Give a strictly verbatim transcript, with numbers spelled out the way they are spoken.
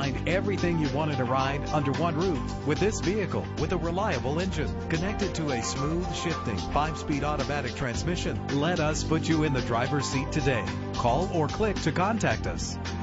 Find everything you wanted to ride under one roof with this vehicle with a reliable engine connected to a smooth shifting five-speed automatic transmission. Let us put you in the driver's seat today. Call or click to contact us.